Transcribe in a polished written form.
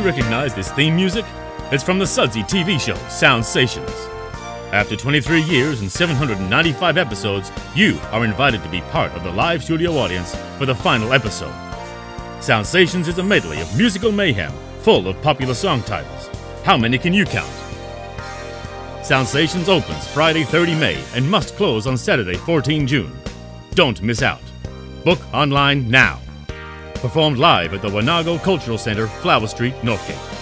recognize this theme music? It's from the Sudsy TV show, Soundsations. After 23 years and 795 episodes, you are invited to be part of the live studio audience for the final episode. Soundsations is a medley of musical mayhem, full of popular song titles. How many can you count? Soundsations opens Friday, 30 May and must close on Saturday, 14 June. Don't miss out. Book online now. Performed live at the Wanago Cultural Center, Flower Street, Northgate.